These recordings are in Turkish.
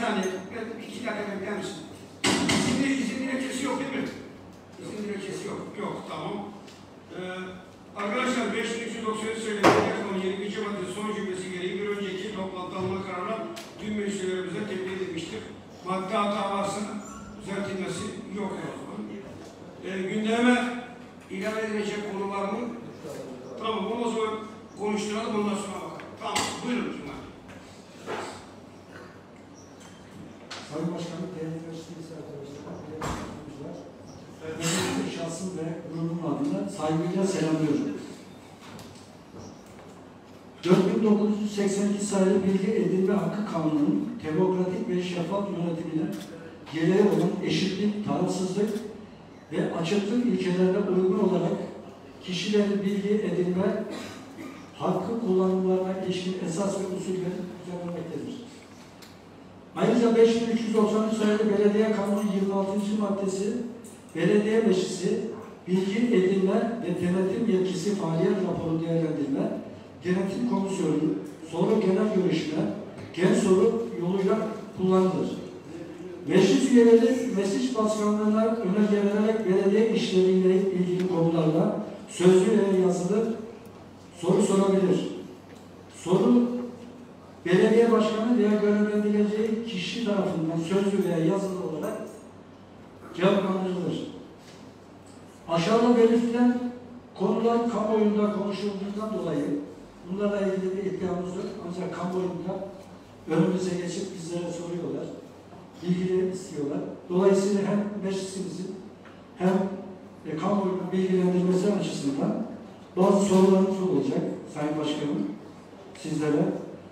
saniye. 2 dakika bekler misin? İzin dilekçesi yok değil mi? İzin dilekçesi yok. Yok, tamam. Arkadaşlar 5393 söylediği konu 22. madde son cümlesi gereği bir önceki toplantı alma kararı tüm meclislerimize tebliğ edilmiştir. Madde hata varsa düzeltilmesi yok o zaman. Gündeme ilave edilecek konu var mı? Tamam, o zaman konuşturalım, ondan sonra bakalım. Tamam, buyurun Cuma. Sayın Başkanım, değerli üniversitesi arkadaşlar, benim şahsım ve grubum adına saygıyla selamlıyorum. 4982 sayılı Bilgi Edinme Hakkı Kanunu'nun demokratik ve şeffaf yönetimine gereği olan eşitlik, tarafsızlık ve açıklık ilkelerine uygun olarak kişilerin bilgi edinme hakkı kullanımlarına ilişkin esas ve usulleri düzenlenmektedir. Ayrıca 5393 sayılı Belediye Kanunu 26. maddesi belediye meclisi bilgi edinme ve denetim yetkisi faaliyet raporu değerlendirme, denetim komisyonu, soru genel görüşme, gen soru yoluyla kullanılır. Meclis üyeleri meclis başkanlığına önerge vererek belediye işleriyle ilgili konularla sözlü ve yazılı soru sorabilir. Soru belediye başkanı veya görevlendirileceği kişi tarafından sözlü veya yazılı olarak cevaplandırılır. Aşağıda belirtilen konular kamuoyunda konuşulduğundan dolayı bunlarla ilgili bir iddiamız yok. Ancak kamuoyunda önümüze geçip bizlere soruyorlar. Bilgileri istiyorlar. Dolayısıyla hem meclisimizin hem kamuoyunun bilgilendirmesi açısından bazı sorularımız olacak Sayın Başkanım sizlere.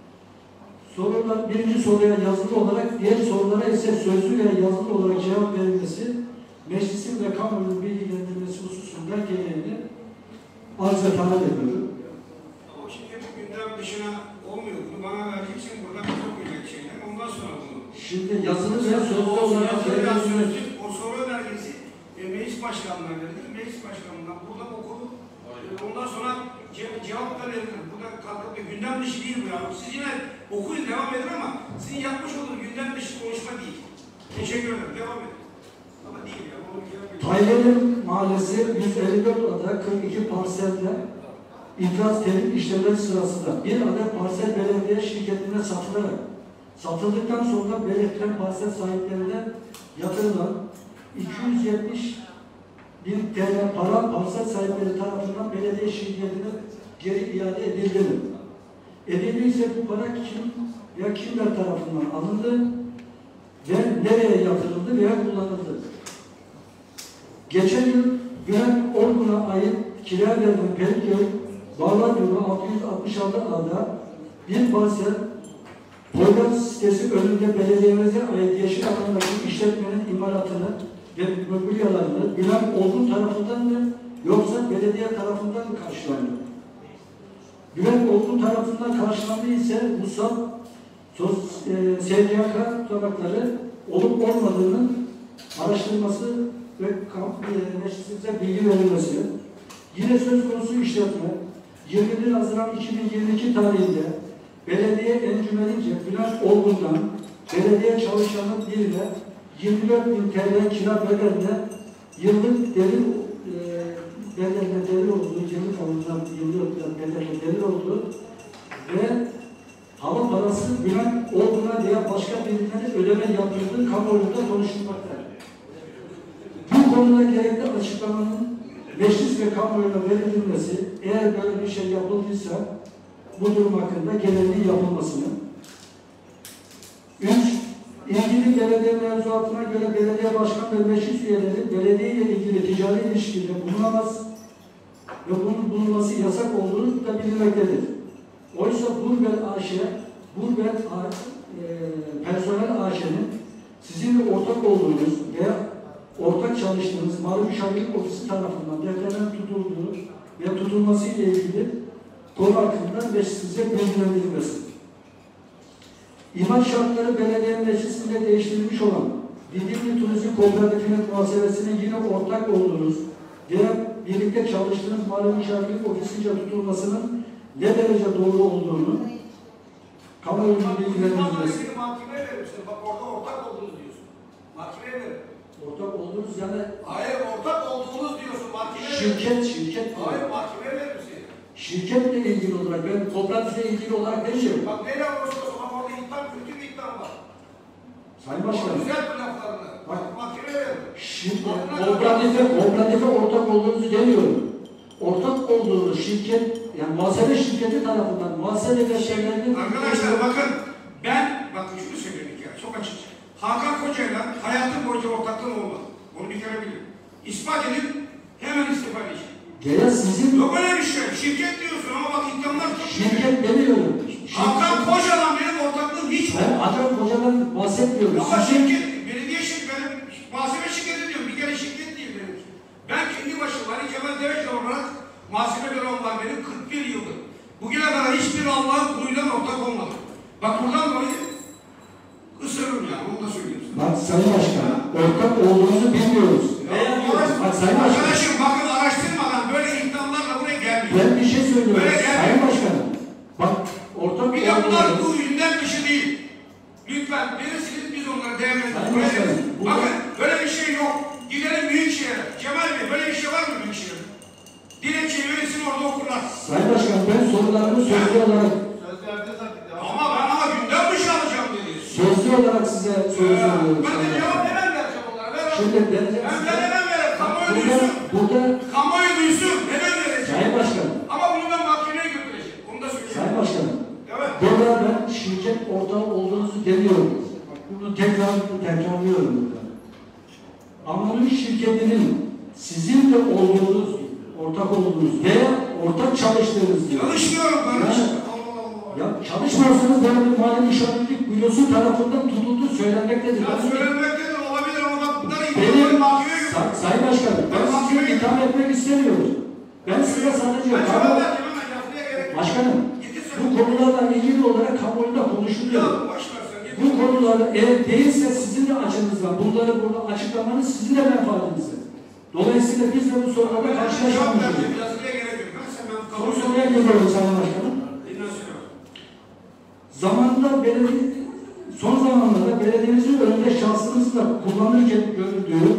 Sorular, birinci soruya yazılı olarak, diğer sorulara ise sözlü veya yazılı olarak cevap verilmesi, meclisin ve kamuoyunun bilgilendirmesi hususunda gereğini arz ve talep ediyorum. Ama şimdi bu gündem dışına olmuyor. Bunu bana vereceksin, buradan bir okuyacak şeyler. Ondan sonra bunu. Şimdi yazılı veya sözlü olarak o soru önergesi meclis başkanlığına verilir. Meclis başkanlığından buradan okunur. Ondan sonra cevap da verilir. Burada kalkıp gündem dışı değil bu ya. Siz yine okuyun, devam edin ama sizin yapmış olduğunuz gündem dışı konuşma değil. Teşekkür ederim. Devam edin. Ama değil ya. Tayyeli Mahallesi 154 adet 42 parselde iflas temin işlemleri sırasında bir adet parsel belediye şirketine satılarak satıldıktan sonra belirtilen parsel sahiplerine yatırılan 270 bin TL para parsel sahipleri tarafından belediye şirketine geri iade edildi. Edildiyse bu para kim veya kimler tarafından alındı ve nereye yatırıldı veya kullanıldı? Geçen yıl Bülent Orgun'a ait kira verilen Peliköy Bağlar Yolu 666 A'da bir parsel Poyraz sitesi önünde belediyemize ait yeşil alandaki işletmenin imalatını ve mobilyalarını Bülent Orgun tarafından mı yoksa belediye tarafından mı karşılandı? Bülent Orgun tarafından karşılandı ise Musab SGK tutanakları olup olmadığının araştırılması ve meclisimize bilgi verilmesi. Yine söz konusu işletme 21 Haziran 2022 tarihinde belediye encümenince Bülent Orgun'dan belediye çalışanının birine 24.000 TL kira bedeline yıllık devir bedeline devir olduğu, yıllık alınan yıllık bedeline devir olduğu ve hava parası Bülent Orgun'a veya başka birilerine ödeme yapıldığı kamuoyunda konuşulmaktadır. Bu konuda gerekli açıklamanın meclis ve kamuoyuna verilmesi, eğer böyle bir şey yapıldıysa bu durum hakkında gerekli yapılmasını. 3. İlgili belediye mevzuatına göre belediye başkan ve meclis üyeleri belediye ile ilgili ticari ilişkide bulunamaz ve bunun bulunması yasak olduğunu da bilinmektedir. Oysa Burbel AŞ, Burbel Personel AŞ'nin sizinle ortak olduğunuz veya ortak çalıştığınız Mali Müşavirlik Ofisi tarafından defterden tutulduğu ve tutulması ile ilgili konu hakkında meclisimize bilgilendirilmesi. İmar şartları belediye meclisinde değiştirilmiş olan Didimli Turizm Kooperatifinin muhasebesine yine ortak olduğunuz veya birlikte çalıştığınız Mali Müşavirlik Ofisi'nce tutulmasının ne derece doğru olduğunu kamuoyunun bilgilendirilmesi. Mahkemeye verirsin. Bak orada olduğunuz yani Hayır, ortak olduğunuz diyorsun. Mahkemeye şirket Hayır, mahkemeye verir misin? şirketle ilgili olarak ben kooperatifle ilgili olarak demiyorum. Bak neyle uğraşıyorsun? Bak orada iddia, kötü bir iddia var. Sayın Başkanım. Güzel bir laflarını. Bak mahkemeye verir. Şimdi kooperatife ortak olduğunuzu demiyorum. Ortak olduğunuz şirket, yani muhasebe şirketi tarafından muhasebe defterlerinin... Arkadaşlar bakın, bakın şunu söyleyeyim ya, çok açık. Hakan Koca'yla hayatım boyunca ortaklığım olmadı. Onu bir kere bilin. İspat edin, hemen istifa edeceğim. Gaya sizin... Yok öyle bir şey, şirket diyorsun ama bak iddiamlar çok Şirket demiyorum. Hakan Koca'la benim ortaklığım hiç Ben olmadı. Hakan Koca'dan bahsetmiyorum. Ama Sizin... şirket, belediye şirketi, muhasebe şirketi diyorum, bir kere şirket değil benim. Ben kendi başıma, Ali Kemal Deveci olarak muhasebe büromum var benim 41 yıldır. Bugüne kadar hiçbir Allah'ın kuluyla ortak olmadı. Bak buradan dolayı ısırırım yani, onu da söyleyeyim size. Bak Sayın Başkan, ortak olduğunuzu bilmiyoruz. Bak Sayın Başkan, Arkadaşım bakın araştırmadan böyle iddialarla buraya gelmiyor. ben bir şey söylüyorum. Böyle gelmiyor. Sayın Başkanım, bak ortak Bir de bunlar olduğunuz... bu gündem dışı değil. Lütfen verirsiniz biz onları Sayın değerlendirelim. Başkanım, Bakın böyle bir şey yok. Gidelim Büyükşehir'e. Cemal Bey böyle bir şey var mı Büyükşehir'e? Dilekçeyi verirsin orada okurlar. Sayın Başkanım, ben sorularımı sözlü olarak... Söz verdi zaten. Ama gündem dışı alacağım dedi. Sözlü olarak size soru soruyorum. Ben de cevap hemen vereceğim onlara. Ver Şimdi ben vereceğim size. hemen vereyim. Kamuoyu duysun. Burada Kamuoyu duysun. Hemen vereceğim. Sayın Başkanım, Ama bunu ben mahkemeye götüreceğim. Onu da söyleyeyim. Sayın Başkanım, Evet. burada ben şirket ortağı olduğunuzu demiyorum. Bunu tekrarlıyorum burada. Anonim şirketinin sizin de olduğunuz, ortak olduğunuz veya ortak çalıştığınız diyor. Çalışmıyorum kardeşim. Yani- Allah Allah. Ya çalışmıyorsanız böyle bir mali müşavirlik bürosu tarafından tutulduğu söylenmektedir. Ya söylenmektedir olabilir ama bak bunlar Benim, iddiaları mahkemeye götürüyor. Sayın Başkanım, ben size itham etmek istemiyorum. Ben size sadece Ben cevap vereceğim hemen lafıya gerek yok. Başkanım, bu konularla ilgili olarak kamuoyunda konuşuluyor. Ya boş ver sen. Bu konuları eğer değilse sizin de açınızdan bunları burada açıklamanız sizin de menfaatinize. Dolayısıyla biz de bu sorularla Cevap karşılaşmamışız. vereceğim. Yazıya gerek yok. Ben sen ben Son kabul soruya geliyorum Sayın Başkanım. Zamanında son zamanlarda belediyemizin önünde şahsımızla kullanırken görüldüğü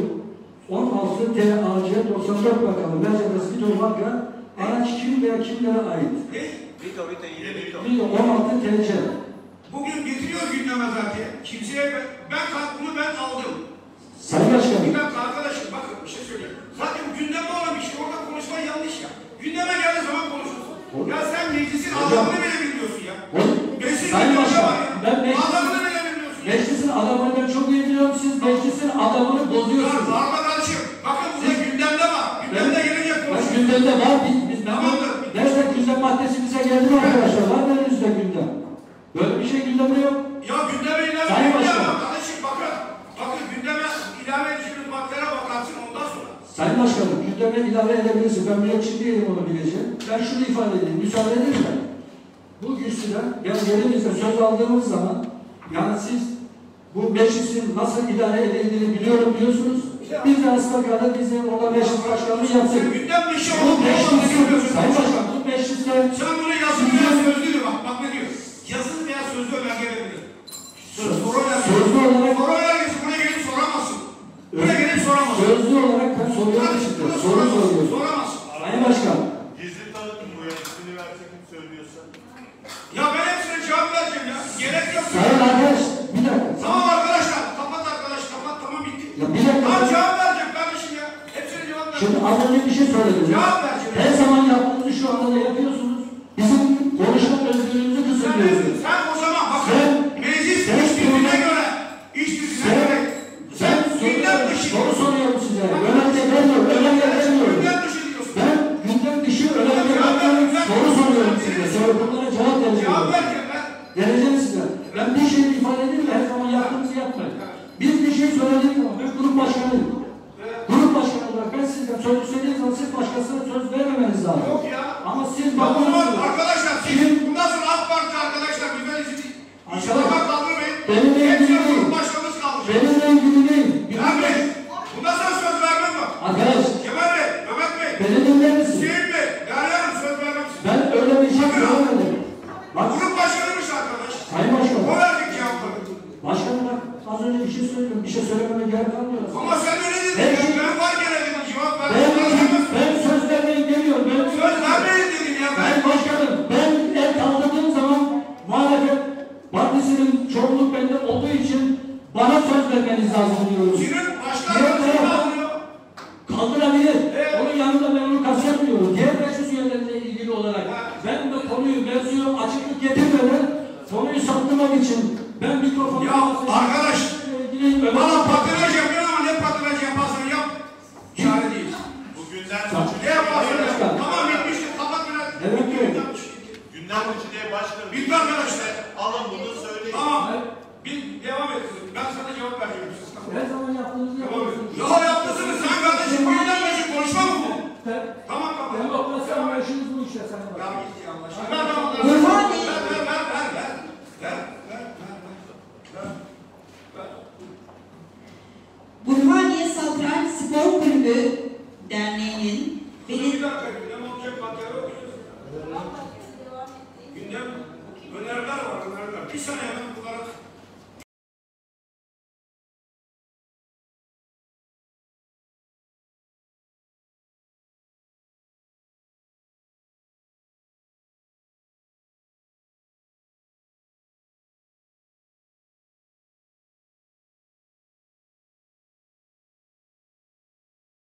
16 TAC 94 bakanı Mercedes Vito marka araç kim veya kimlere ait? Ne? Vito yine Vito. 16 TC. Bugün getiriyor gündeme zaten. Kimseye bunu ben aldım. Sayın Başkanım. Bir dakika arkadaşım bakın bir şey söyleyeyim. Zaten gündemde olan bir şey. Orada konuşman yanlış ya. Gündeme geldiği zaman konuşursun. Ya sen meclisin adamını bile bilmiyorsun ya. Meclisin Sayın gündemde Başkan, var ya. ben Adamını bile bilmiyorsun. meclisin adamını ben çok iyi biliyorum. Siz meclisin adamını Ya bozuyorsunuz. bağırma kardeşim. Bakın burada gündemde var. Gündemde gelecek Ben konuşuyor. gündemde var. Biz Tamamdır. nerede gündem maddesi bize geldi mi arkadaşlar? Var mı elinizde gündem? Böyle bir şey gündemde yok. Ya gündeme ilave Sayın edin ya. Başkan. Kardeşim bakın. Bakın gündeme ilave edeceğiniz maddelere bakarsın ondan sonra. Sayın Başkanım, gündeme ilave edebilirsin. Ben müneccim değilim, onu bileceğim. Ben şunu ifade edeyim, müsaade edin mi? Bu güçlüden, yani yerimizde söz aldığımız zaman, yani siz bu meclisin nasıl idare edildiğini biliyorum diyorsunuz. Biz de asla biz de orada meclis başkanlığı yaptık. Gündem dışı Bu olup mecliste, Sayın Başkan, bu mecliste sen bunu yazılı veya sözlü diyor bak ne diyor. Yazılı veya sözlü önerge verebilir. Soru sözlü olarak önergesi buraya gelip soramazsın. Buraya gelip soramazsın. sözlü olarak ben soruyorum işte. Soru soruyorum. Soramazsın. Sayın Başkan. Gizli tanıtım bu ya. İsmini verse kim söylüyorsa. Ya ben hepsine cevap vereceğim ya. Gerek yok. Sayın arkadaş, bir dakika. Tamam arkadaşlar. Kapat arkadaş. Kapat tamam bitti. Ya bir dakika. Tamam cevap vereceğim kardeşim ya. Hepsine cevap Şimdi vereceğim. az önce bir şey söylediniz. Cevap vereceğim. Her zaman yaptığınızı şu anda da yapıyorsunuz. Bizim konuşma özgürlüğümüzü kısıtlıyorsunuz. Sen o zaman bakın. Sen- Meclis sen- iş düzüne göre. İş düzüne göre. Ben gündem dışı. soru soruyorum size. Önemli vermiyorum. Önemli vermiyorum. Gündem dışı diyorsun. Ben gündem dışı önemli vermiyorum. Soru soruyorum size. Bunlara cevap Cevap vereceğim. vereceğim ben. Vereceğim size. Ben bir şey ifade edeyim de her zaman yaptığınızı yapmayın. Biz bir şey söyledik ama ben grup başkanıyım. Grup başkanı olarak ben sizden söz istediğiniz zaman siz başkasına söz vermemeniz lazım. Yok ya. Ama siz Bak o zaman bakıyorsunuz. arkadaşlar siz bundan sonra AK Parti arkadaşlar güzel izin. İnşallah kaldırmayın. Benimle ilgili Hepsi değil. grup başkanımız kalmış. Benimle ilgili değil. Bilal Bey. Bundan sonra söz vermem mi? Arkadaş, Kemal Bey, Mehmet Bey, beni dinler misin? Hüseyin Bey, Derya Hanım söz vermem size. Ben öyle bir şey söylemedim. Bak, Grup başkanıymış arkadaş. Sayın Başkanım. O verdik cevapları. Başkanım bak, az önce bir şey söyledim. Bir şey söylememe gerek kalmıyor. Ama sen öyle dedin Her ya. vermeniz lazım diyoruz. Senin başka Diğer arkadaşın taraf kaldırıyor. kaldırabilir. Evet. Onun yanında ben onu kastetmiyorum. Diğer meclis üyelerine ilgili olarak ben de konuyu mevzuya açıklık getirmeden konuyu saptırmak için ben mikrofonu Ya arkadaş, bana patinaj yapıyor ama ne patinaj yaparsan yap. Çare değil. Bugünden Ne yaparsan yap. Tamam bitmiştir. Kapat biraz. Evet, evet. gündem dışı diye başkanım. Bitti arkadaşlar. Alın bunu söyleyin. Tamam. Bir devam et. Ben sana cevap vereceğim. Her zaman yaptığınızı Devam et. yapıyorsunuz. Ya yaptısınız sen kardeşim. Bu yüzden konuşma mı bu? Tamam tamam. Demokrasi anlayışınız bu işte sen. Ya git ya Allah aşkına.